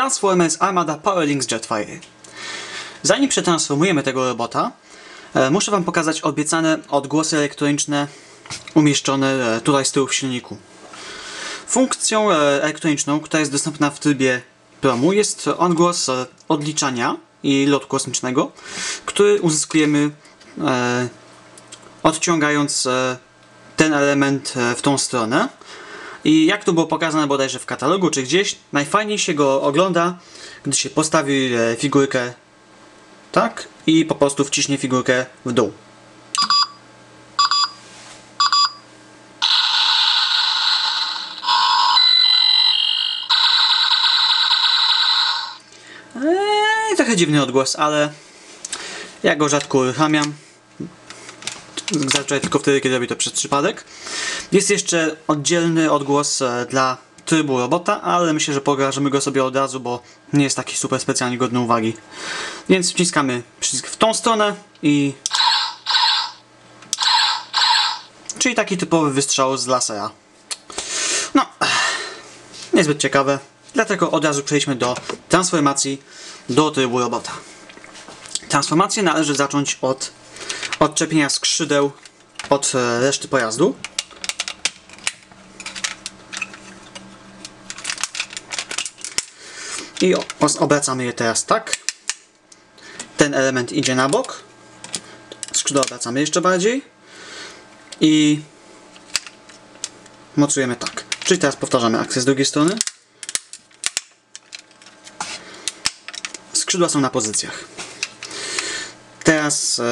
Transformers Armada Powerlinks Jetfire. Zanim przetransformujemy tego robota, muszę Wam pokazać obiecane odgłosy elektroniczne umieszczone tutaj z tyłu w silniku. Funkcją elektroniczną, która jest dostępna w trybie promu, jest odgłos odliczania i lotu kosmicznego, który uzyskujemy odciągając ten element w tą stronę. I jak to było pokazane bodajże w katalogu czy gdzieś, najfajniej się go ogląda, gdy się postawi figurkę tak i po prostu wciśnie figurkę w dół. Trochę dziwny odgłos, ale ja go rzadko uruchamiam. Zazwyczaj tylko wtedy, kiedy robię to przez przypadek. Jest jeszcze oddzielny odgłos dla trybu robota, ale myślę, że pokażemy go sobie od razu, bo nie jest taki super specjalnie godny uwagi. Więc wciskamy przycisk w tą stronę i... czyli taki typowy wystrzał z lasera. No, niezbyt ciekawe, dlatego od razu przejdźmy do transformacji do trybu robota. Transformację należy zacząć od odczepienia skrzydeł od reszty pojazdu. I obracamy je teraz tak. Ten element idzie na bok. Skrzydła obracamy jeszcze bardziej. I mocujemy tak. Czyli teraz powtarzamy akcję z drugiej strony. Skrzydła są na pozycjach. Teraz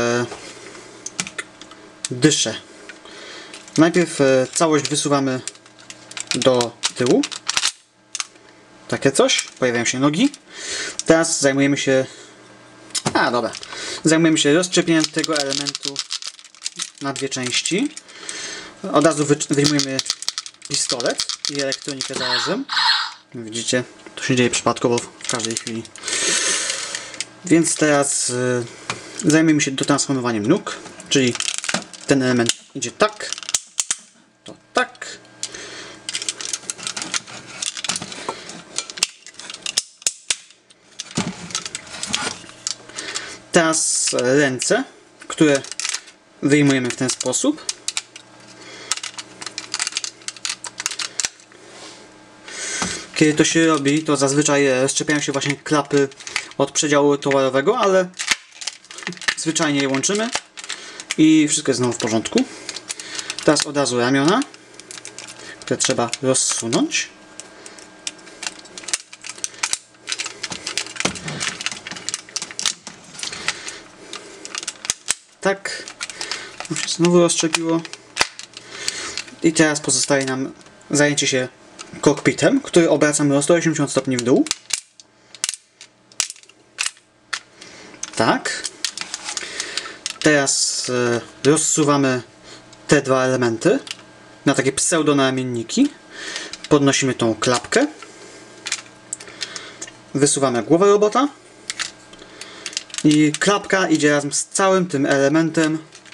dyszę. Najpierw całość wysuwamy do tyłu. Takie coś. Pojawiają się nogi. Teraz zajmujemy się... Zajmujemy się rozszczepieniem tego elementu na dwie części. Od razu wyjmujemy pistolet i elektronikę zarazem. Widzicie, to się dzieje przypadkowo w każdej chwili. Więc teraz zajmiemy się dotransformowaniem nóg, czyli ten element idzie tak, to tak. Teraz ręce, które wyjmujemy w ten sposób. Kiedy to się robi, to zazwyczaj rozszczepiają się właśnie klapy od przedziału towarowego, ale zwyczajnie je łączymy i wszystko jest znowu w porządku. Teraz od razu ramiona, które trzeba rozsunąć. Tak, już się znowu rozszczepiło. I teraz pozostaje nam zajęcie się kokpitem, który obracamy o 180 stopni w dół. Tak. Teraz rozsuwamy te dwa elementy na takie pseudonamienniki. Podnosimy tą klapkę. Wysuwamy głowę robota. I klapka idzie razem z całym tym elementem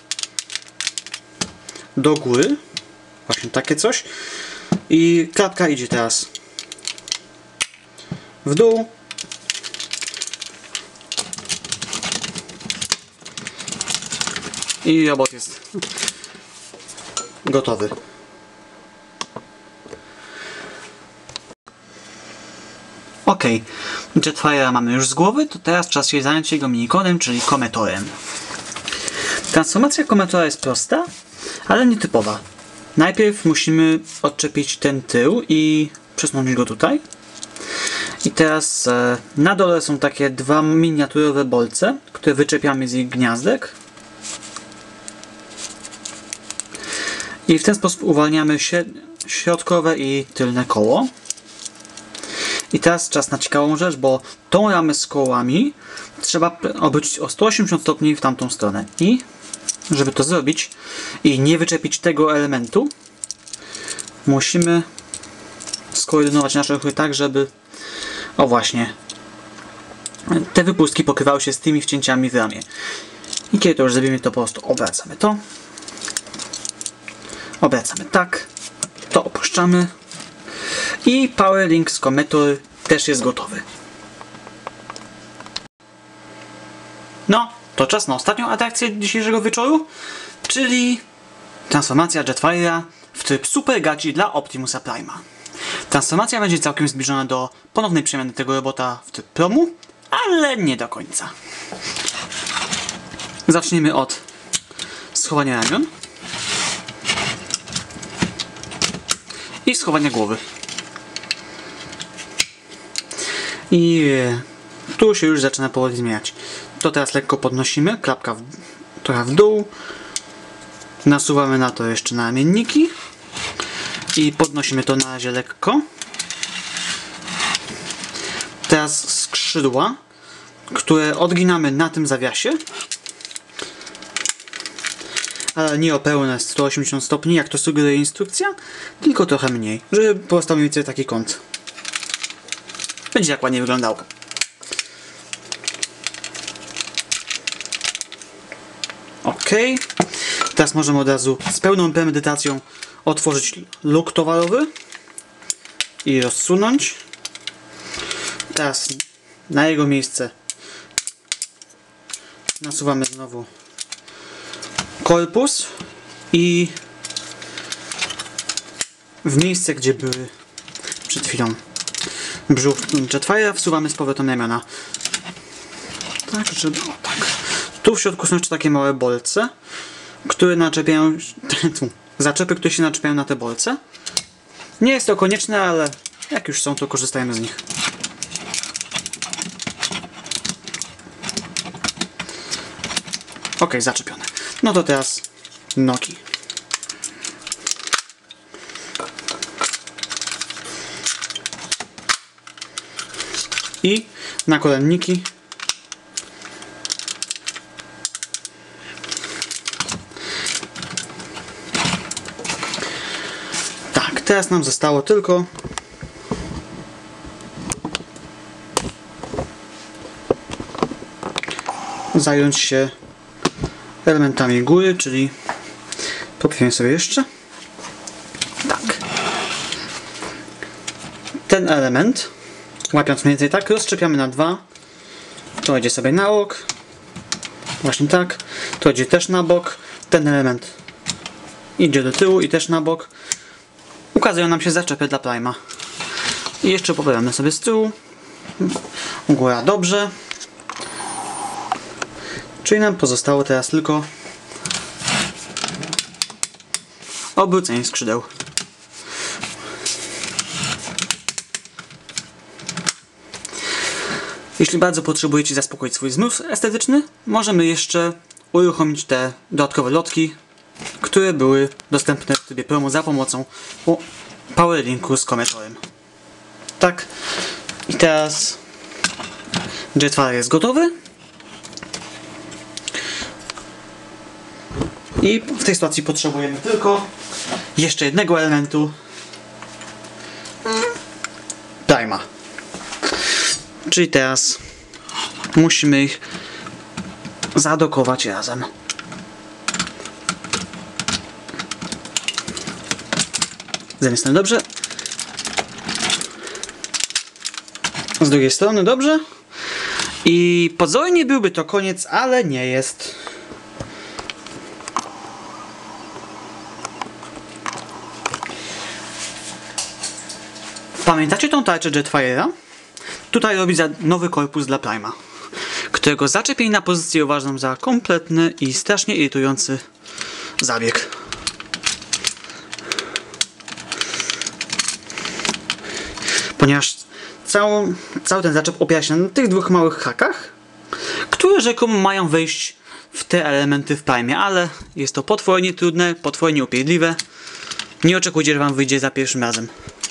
do góry. Właśnie takie coś. I klapka idzie teraz w dół. I robot jest gotowy. Ok, Jetfire'a mamy już z głowy, to teraz czas się zająć jego minikodem, czyli kometorem. Transformacja kometora jest prosta, ale nietypowa. Najpierw musimy odczepić ten tył i przesunąć go tutaj. I teraz na dole są takie dwa miniaturowe bolce, które wyczepiamy z ich gniazdek. I w ten sposób uwalniamy środkowe i tylne koło. I teraz czas na ciekawą rzecz, bo tą ramę z kołami trzeba obrócić o 180 stopni w tamtą stronę. I żeby to zrobić i nie wyczepić tego elementu, musimy skoordynować nasze ruchy tak, żeby o właśnie te wypustki pokrywały się z tymi wcięciami w ramię. I kiedy to już zrobimy, to po prostu obracamy to. Obracamy tak. To opuszczamy. I Powerlinks Cometor też jest gotowy. No, to czas na ostatnią atrakcję dzisiejszego wieczoru, czyli transformacja Jetfire'a w tryb Super Gaci dla Optimusa Prime'a. Transformacja będzie całkiem zbliżona do ponownej przemiany tego robota w tryb promu, ale nie do końca. Zacznijmy od schowania ramion i schowania głowy. I tu się już zaczyna powoli zmieniać. To teraz lekko podnosimy, klapka trochę w dół. Nasuwamy na to jeszcze namienniki i podnosimy to na razie lekko. Teraz skrzydła, które odginamy na tym zawiasie, ale nie o pełne 180 stopni, jak to sugeruje instrukcja, tylko trochę mniej, żeby powstał mniej więcej taki kąt. Będzie tak ładnie wyglądało. Ok. Teraz możemy od razu z pełną premedytacją otworzyć luk towarowy i rozsunąć. Teraz na jego miejsce nasuwamy znowu korpus i w miejsce, gdzie były przed chwilą brzuch Jetfire'a, wsuwamy z powrotem ramiona. Tak, żeby... O, tak. Tu w środku są jeszcze takie małe bolce, które naczepiają... zaczepy, które się naczepiają na te bolce. Nie jest to konieczne, ale jak już są, to korzystajmy z nich. Ok, zaczepione. No to teraz nogi. I nakolenniki. Tak, teraz nam zostało tylko zająć się elementami góry, czyli poprawię sobie jeszcze. Tak. Ten element, łapiąc mniej więcej tak, rozszczepiamy na dwa. To idzie sobie na bok. Właśnie tak. To idzie też na bok. Ten element idzie do tyłu i też na bok. Ukazują nam się zaczepy dla Prime'a. I jeszcze poprawiamy sobie z tyłu. Góra dobrze. Czyli nam pozostało teraz tylko obrócenie skrzydeł. Jeśli bardzo potrzebujecie zaspokoić swój zmysł estetyczny, możemy jeszcze uruchomić te dodatkowe lotki, które były dostępne w trybie promo za pomocą Powerlinku z kometorem. Tak. I teraz Jetfire jest gotowy. I w tej sytuacji potrzebujemy tylko jeszcze jednego elementu Prime'a. Czyli teraz musimy ich zadokować razem. Z jednej strony dobrze. Z drugiej strony dobrze. I pozornie byłby to koniec, ale nie jest. Pamiętacie tą tarczę Jetfire'a? Tutaj robi nowy korpus dla Prime'a, którego zaczepienie na pozycję uważam za kompletny i strasznie irytujący zabieg. Ponieważ cały ten zaczep opiera się na tych dwóch małych hakach, które rzekomo mają wejść w te elementy w Prime'ie, ale jest to potwornie trudne, potwornie upierdliwe. Nie oczekujcie, że wam wyjdzie za pierwszym razem.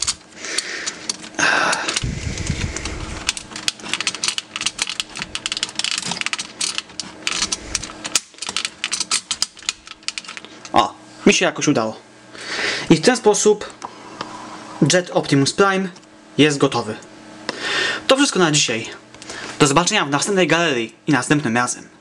O, mi się jakoś udało. I w ten sposób Jet Optimus Prime jest gotowy. To wszystko na dzisiaj. Do zobaczenia w następnej galerii i następnym razem.